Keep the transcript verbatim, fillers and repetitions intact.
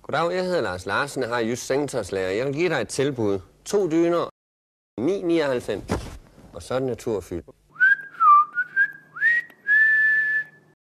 Goddag, jeg hedder Lars Larsen, jeg har Jysk Sengetøjslager. Jeg vil give dig et tilbud. To dyner, ni komma nioghalvfems, og så er det naturfyldt.